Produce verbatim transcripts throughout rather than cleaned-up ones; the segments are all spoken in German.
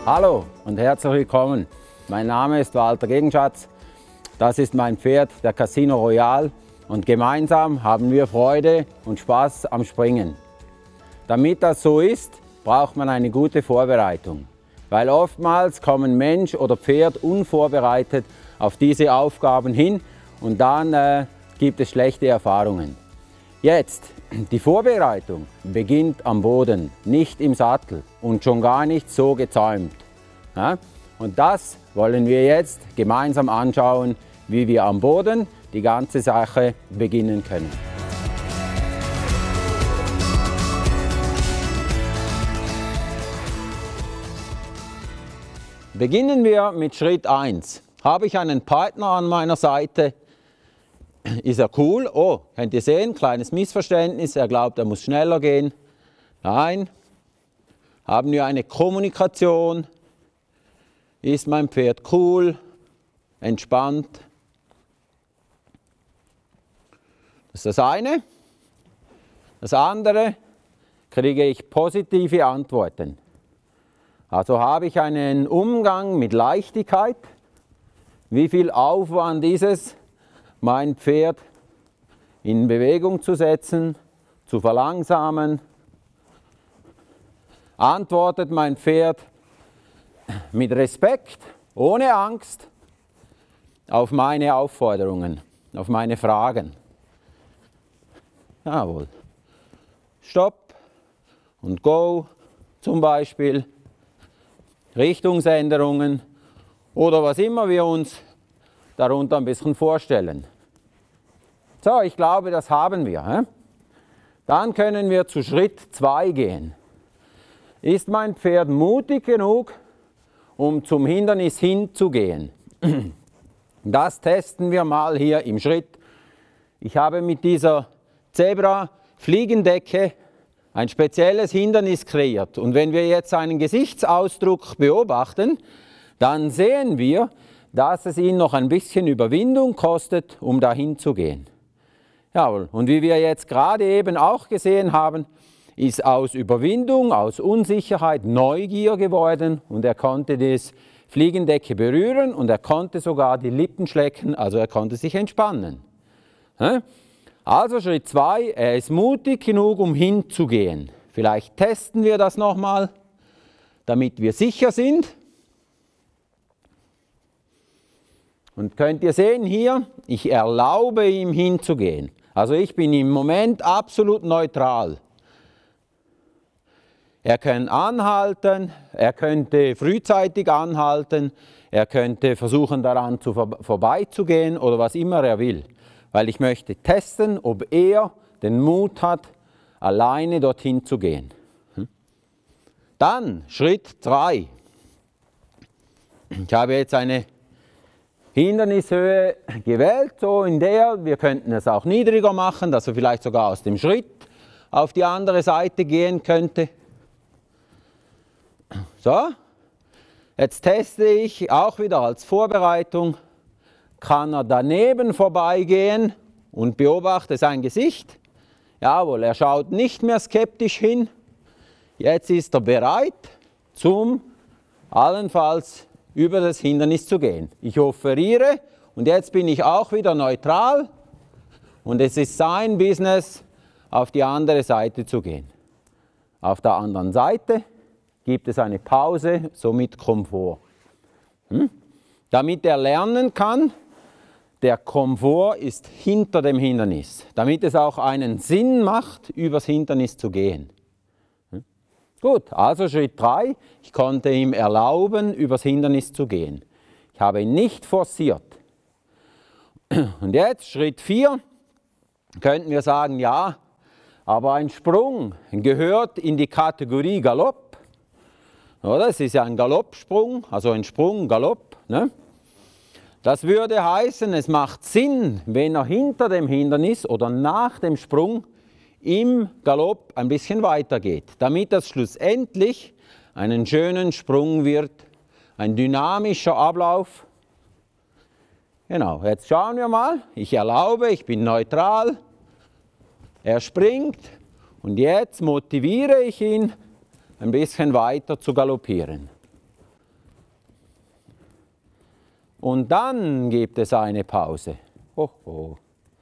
Hallo und herzlich willkommen. Mein Name ist Walter Gegenschatz. Das ist mein Pferd, der Casino Royal, und gemeinsam haben wir Freude und Spaß am Springen. Damit das so ist, braucht man eine gute Vorbereitung, weil oftmals kommen Mensch oder Pferd unvorbereitet auf diese Aufgaben hin und dann äh, gibt es schlechte Erfahrungen. Jetzt, die Vorbereitung beginnt am Boden, nicht im Sattel und schon gar nicht so gezäumt. Ja? Und das wollen wir jetzt gemeinsam anschauen, wie wir am Boden die ganze Sache beginnen können. Beginnen wir mit Schritt eins. Habe ich einen Partner an meiner Seite? Ist er cool? Oh, könnt ihr sehen, kleines Missverständnis, er glaubt, er muss schneller gehen. Nein. Haben wir eine Kommunikation? Ist mein Pferd cool, entspannt? Das ist das eine. Das andere, kriege ich positive Antworten. Also habe ich einen Umgang mit Leichtigkeit. Wie viel Aufwand ist es, mein Pferd in Bewegung zu setzen, zu verlangsamen? Antwortet mein Pferd mit Respekt, ohne Angst, auf meine Aufforderungen, auf meine Fragen? Jawohl. Stopp und Go zum Beispiel, Richtungsänderungen oder was immer wir uns darunter ein bisschen vorstellen. So, ich glaube, das haben wir. He? Dann können wir zu Schritt zwei gehen. Ist mein Pferd mutig genug, um zum Hindernis hinzugehen? Das testen wir mal hier im Schritt. Ich habe mit dieser Zebra-Fliegendecke ein spezielles Hindernis kreiert. Und wenn wir jetzt einen Gesichtsausdruck beobachten, dann sehen wir, dass es ihn noch ein bisschen Überwindung kostet, um dahin zu gehen. Jawohl. Und wie wir jetzt gerade eben auch gesehen haben, ist aus Überwindung, aus Unsicherheit Neugier geworden und er konnte die Fliegendecke berühren und er konnte sogar die Lippen schlecken, also er konnte sich entspannen. Also Schritt zwei, er ist mutig genug, um hinzugehen. Vielleicht testen wir das nochmal, damit wir sicher sind. Und könnt ihr sehen hier, ich erlaube ihm hinzugehen. Also ich bin im Moment absolut neutral. Er kann anhalten, er könnte frühzeitig anhalten, er könnte versuchen daran zu vor vorbeizugehen oder was immer er will. Weil ich möchte testen, ob er den Mut hat, alleine dorthin zu gehen. Dann Schritt drei. Ich habe jetzt eine Hindernishöhe gewählt, so in der, wir könnten es auch niedriger machen, dass er vielleicht sogar aus dem Schritt auf die andere Seite gehen könnte. So, jetzt teste ich auch wieder als Vorbereitung, kann er daneben vorbeigehen und beobachte sein Gesicht. Jawohl, er schaut nicht mehr skeptisch hin. Jetzt ist er bereit, zum allenfalls über das Hindernis zu gehen. Ich offeriere und jetzt bin ich auch wieder neutral und es ist sein Business, auf die andere Seite zu gehen. Auf der anderen Seite gibt es eine Pause, somit Komfort. Hm? Damit er lernen kann, der Komfort ist hinter dem Hindernis, damit es auch einen Sinn macht, übers Hindernis zu gehen. Gut, also Schritt drei, ich konnte ihm erlauben, übers Hindernis zu gehen. Ich habe ihn nicht forciert. Und jetzt Schritt vier, könnten wir sagen, ja, aber ein Sprung gehört in die Kategorie Galopp. Oder? Es ist ja ein Galoppsprung, also ein Sprung, Galopp. Ne? Das würde heißen, es macht Sinn, wenn er hinter dem Hindernis oder nach dem Sprung im Galopp ein bisschen weiter geht, damit das schlussendlich einen schönen Sprung wird, ein dynamischer Ablauf. Genau, jetzt schauen wir mal, ich erlaube, ich bin neutral, er springt und jetzt motiviere ich ihn, ein bisschen weiter zu galoppieren. und dann gibt es eine Pause. Hoho.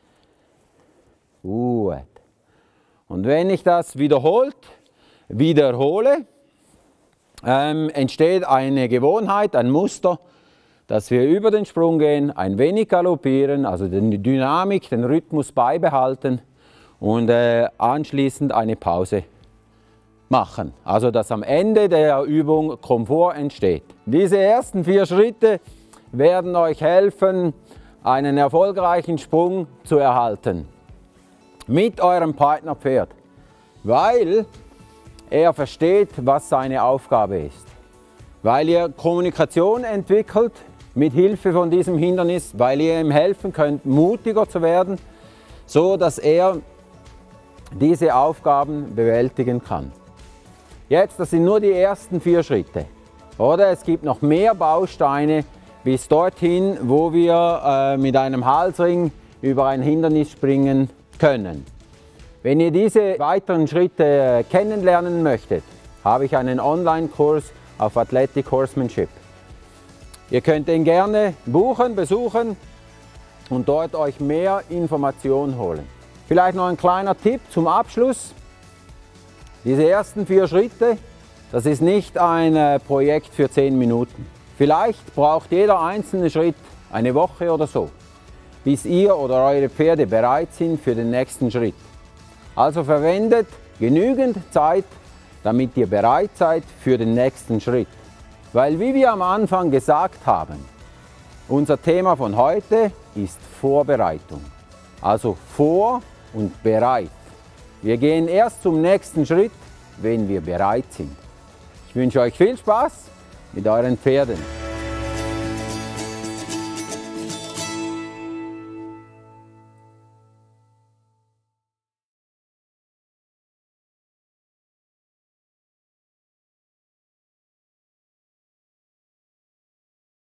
Gut. Und wenn ich das wiederholt wiederhole, ähm, entsteht eine Gewohnheit, ein Muster, dass wir über den Sprung gehen, ein wenig galoppieren, also die Dynamik, den Rhythmus beibehalten und äh, anschließend eine Pause machen. Also dass am Ende der Übung Komfort entsteht. Diese ersten vier Schritte werden euch helfen, einen erfolgreichen Sprung zu erhalten. Mit eurem Partnerpferd, weil er versteht, was seine Aufgabe ist. Weil ihr Kommunikation entwickelt mit Hilfe von diesem Hindernis, weil ihr ihm helfen könnt, mutiger zu werden, so dass er diese Aufgaben bewältigen kann. Jetzt, das sind nur die ersten vier Schritte. Oder es gibt noch mehr Bausteine bis dorthin, wo wir äh, mit einem Halsring über ein Hindernis springen können. Wenn ihr diese weiteren Schritte kennenlernen möchtet, habe ich einen Online-Kurs auf Athletic Horsemanship. Ihr könnt ihn gerne buchen, besuchen und dort euch mehr Informationen holen. Vielleicht noch ein kleiner Tipp zum Abschluss. Diese ersten vier Schritte, das ist nicht ein Projekt für zehn Minuten. Vielleicht braucht jeder einzelne Schritt eine Woche oder so, bis ihr oder eure Pferde bereit sind für den nächsten Schritt. Also verwendet genügend Zeit, damit ihr bereit seid für den nächsten Schritt. Weil, wie wir am Anfang gesagt haben, unser Thema von heute ist Vorbereitung. Also vor und bereit. Wir gehen erst zum nächsten Schritt, wenn wir bereit sind. Ich wünsche euch viel Spaß mit euren Pferden.